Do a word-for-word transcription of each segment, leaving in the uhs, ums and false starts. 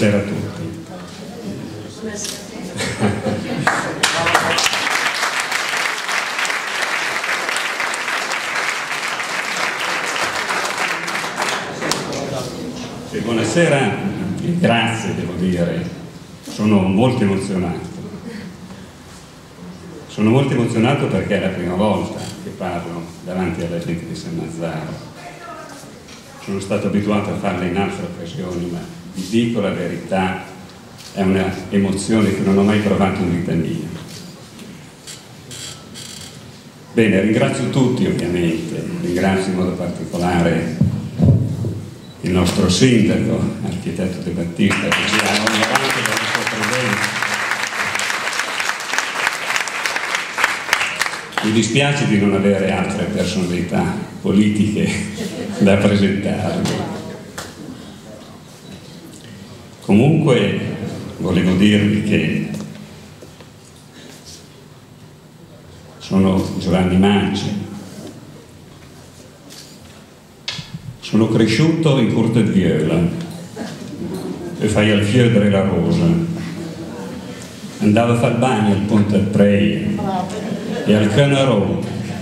buonasera a tutti. E buonasera e grazie, devo dire, sono molto emozionato. Sono molto emozionato perché è la prima volta che parlo davanti alla gente di Sannazzaro. Sono stato abituato a farle in altre occasioni, ma vi dico la verità, è una emozione che non ho mai provato in vita mia. Bene, ringrazio tutti ovviamente, ringrazio in modo particolare il nostro sindaco, architetto De Battista, che ci ha onorato della sua presenza. Mi dispiace di non avere altre personalità politiche da presentarvi. Comunque volevo dirvi che sono Giovanni Maggi, sono cresciuto in Courtevieula e fai al Fiedre la Rosa, andavo a fare il bagno al Ponte al Prei e al Canarò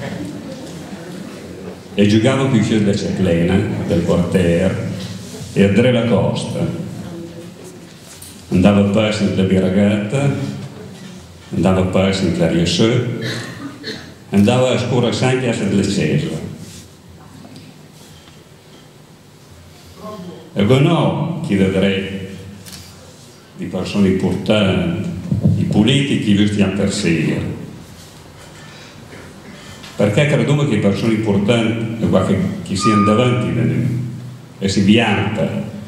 e giocavo con i figli da Ceplena, del quartiere e a Dre la Costa. Andavo a Passing da Biragata, andavo a Passing da Riesù, andavo a scuola San Piazza delle Cesare. E no, chi vedrei di persone importanti, i politici vi stiamo per seguire. Perché credo che le persone importanti è che chi siano davanti da noi e si vianta.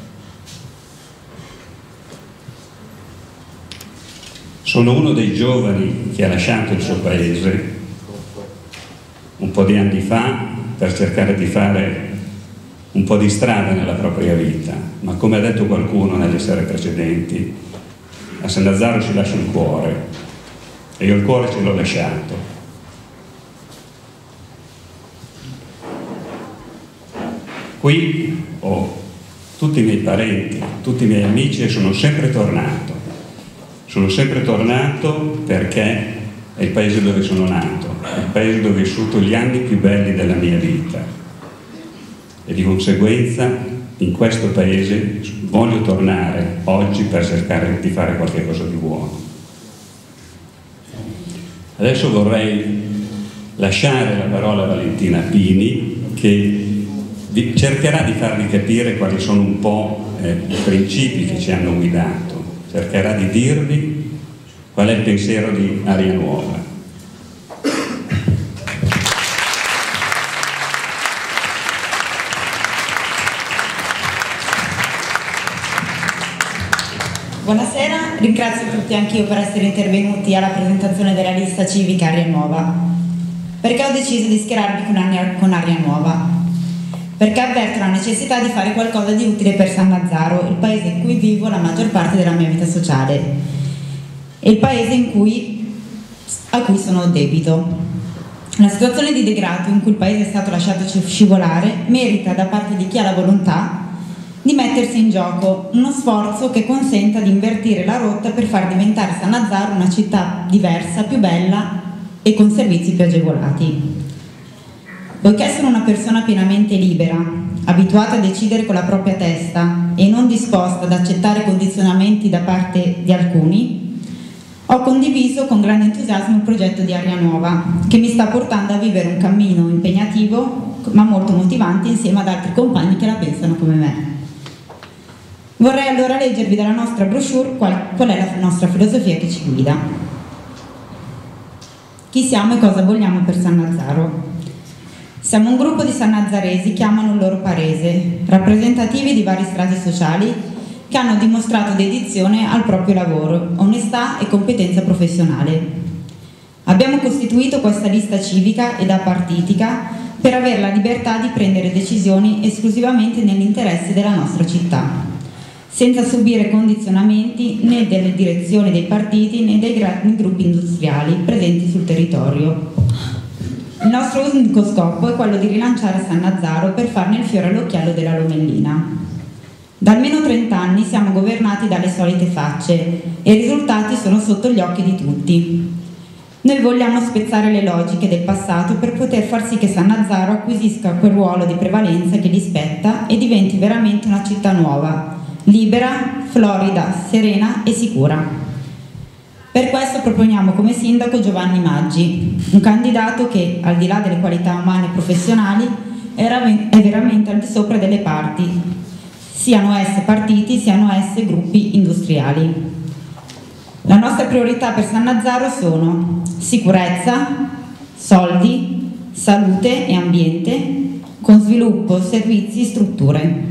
Sono uno dei giovani che ha lasciato il suo paese un po' di anni fa per cercare di fare un po' di strada nella propria vita, ma come ha detto qualcuno nelle sere precedenti, a Sannazzaro si lascia il cuore e io il cuore ce l'ho lasciato. Qui ho tutti i miei parenti, tutti i miei amici e sono sempre tornato. Sono sempre tornato perché è il paese dove sono nato, è il paese dove ho vissuto gli anni più belli della mia vita. E di conseguenza in questo paese voglio tornare oggi per cercare di fare qualche cosa di buono. Adesso vorrei lasciare la parola a Valentina Pini, che cercherà di farvi capire quali sono un po' eh, i principi che ci hanno guidato, cercherà di dirvi qual è il pensiero di Aria Nuova. Buonasera, ringrazio tutti anch'io per essere intervenuti alla presentazione della lista civica Aria Nuova. Perché ho deciso di schierarmi con Aria, con Aria Nuova? Perché avverto la necessità di fare qualcosa di utile per Sannazzaro, il paese in cui vivo la maggior parte della mia vita sociale e il paese in cui, a cui sono debito. La situazione di degrado in cui il paese è stato lasciato scivolare merita da parte di chi ha la volontà di mettersi in gioco uno sforzo che consenta di invertire la rotta per far diventare Sannazzaro una città diversa, più bella e con servizi più agevolati. Poiché sono una persona pienamente libera, abituata a decidere con la propria testa e non disposta ad accettare condizionamenti da parte di alcuni, ho condiviso con grande entusiasmo il progetto di Aria Nuova, che mi sta portando a vivere un cammino impegnativo ma molto motivante insieme ad altri compagni che la pensano come me. Vorrei allora leggervi dalla nostra brochure qual, qual è la nostra filosofia che ci guida. Chi siamo e cosa vogliamo per Sannazzaro? Siamo un gruppo di sannazzaresi che amano il loro paese, rappresentativi di vari strati sociali che hanno dimostrato dedizione al proprio lavoro, onestà e competenza professionale. Abbiamo costituito questa lista civica ed apartitica per avere la libertà di prendere decisioni esclusivamente nell'interesse della nostra città, senza subire condizionamenti né delle direzioni dei partiti né dei gruppi industriali presenti sul territorio. Il nostro unico scopo è quello di rilanciare Sannazzaro per farne il fiore all'occhiello della Lomellina. Da almeno trenta anni siamo governati dalle solite facce e i risultati sono sotto gli occhi di tutti. Noi vogliamo spezzare le logiche del passato per poter far sì che Sannazzaro acquisisca quel ruolo di prevalenza che gli spetta e diventi veramente una città nuova, libera, florida, serena e sicura. Per questo proponiamo come sindaco Giovanni Maggi, un candidato che, al di là delle qualità umane e professionali, è veramente al di sopra delle parti, siano esse partiti, siano esse gruppi industriali. La nostra priorità per Sannazzaro sono sicurezza, soldi, salute e ambiente, con sviluppo, servizi, strutture.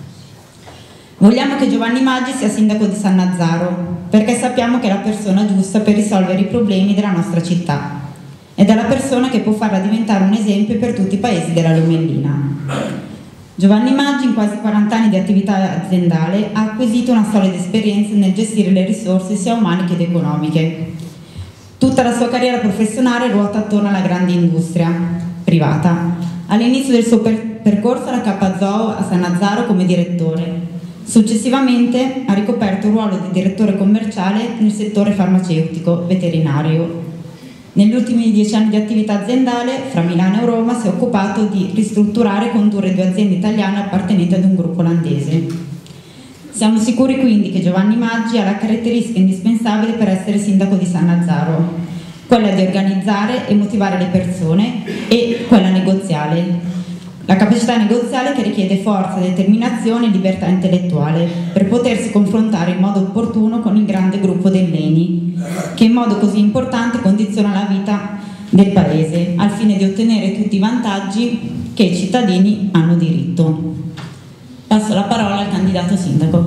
Vogliamo che Giovanni Maggi sia sindaco di Sannazzaro, perché sappiamo che è la persona giusta per risolvere i problemi della nostra città ed è la persona che può farla diventare un esempio per tutti i paesi della Lomellina. Giovanni Maggi, in quasi quaranta anni di attività aziendale, ha acquisito una solida esperienza nel gestire le risorse sia umane che economiche. Tutta la sua carriera professionale ruota attorno alla grande industria privata. All'inizio del suo per percorso alla K Z O a Sannazzaro come direttore. Successivamente ha ricoperto il ruolo di direttore commerciale nel settore farmaceutico veterinario. Negli ultimi dieci anni di attività aziendale, fra Milano e Roma, si è occupato di ristrutturare e condurre due aziende italiane appartenenti ad un gruppo olandese. Siamo sicuri quindi che Giovanni Maggi ha la caratteristica indispensabile per essere sindaco di Sannazzaro, quella di organizzare e motivare le persone e quella negoziale. La capacità negoziale che richiede forza, determinazione e libertà intellettuale per potersi confrontare in modo opportuno con il grande gruppo dell'Eni, che in modo così importante condiziona la vita del Paese, al fine di ottenere tutti i vantaggi che i cittadini hanno diritto. Passo la parola al candidato sindaco.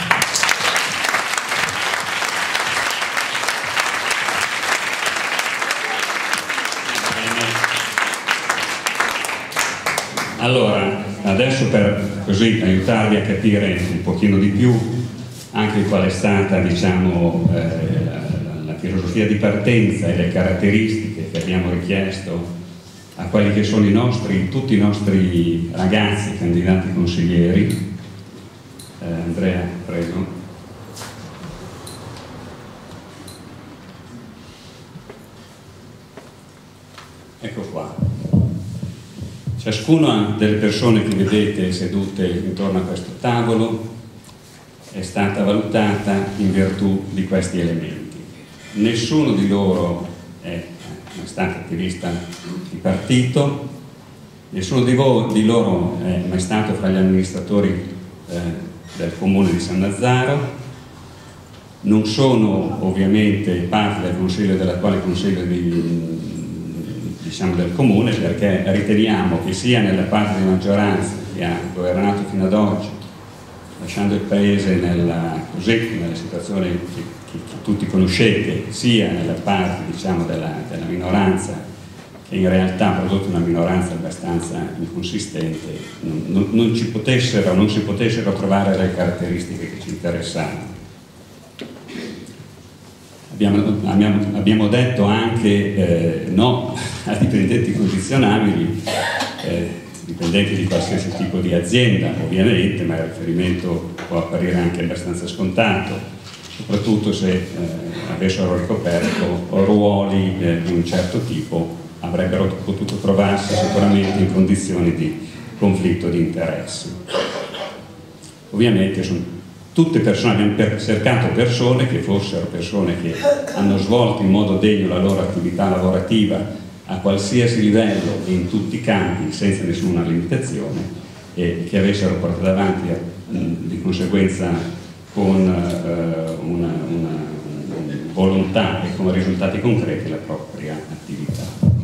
Allora, adesso per così aiutarvi a capire un pochino di più anche qual è stata, diciamo, eh, la, la filosofia di partenza e le caratteristiche che abbiamo richiesto a quelli che sono i nostri, tutti i nostri ragazzi candidati consiglieri. Eh, Andrea, prego. Ecco qua. Ciascuna delle persone che vedete sedute intorno a questo tavolo è stata valutata in virtù di questi elementi. Nessuno di loro è stato attivista di partito, nessuno di, voi, di loro è mai stato fra gli amministratori eh, del comune di Sannazzaro, non sono ovviamente parte del consiglio dell'attuale consiglio di diciamo del comune, perché riteniamo che sia nella parte di maggioranza che ha governato fino ad oggi, lasciando il paese nella, così, nella situazione che, che, che tutti conoscete, sia nella parte diciamo, della, della minoranza, che in realtà ha prodotto una minoranza abbastanza inconsistente, non, non, non, ci potessero, non si potessero trovare le caratteristiche che ci interessavano. Abbiamo, abbiamo, abbiamo detto anche eh, no a dipendenti condizionabili, eh, dipendenti di qualsiasi tipo di azienda, ovviamente, ma il riferimento può apparire anche abbastanza scontato, soprattutto se eh, avessero ricoperto ruoli eh, di un certo tipo, avrebbero potuto trovarsi sicuramente in condizioni di conflitto di interessi. Ovviamente sono tutte persone, abbiamo per, cercato persone che fossero persone che hanno svolto in modo degno la loro attività lavorativa a qualsiasi livello e in tutti i campi senza nessuna limitazione e che avessero portato avanti mh, di conseguenza con uh, una, una, una volontà e con risultati concreti la propria attività.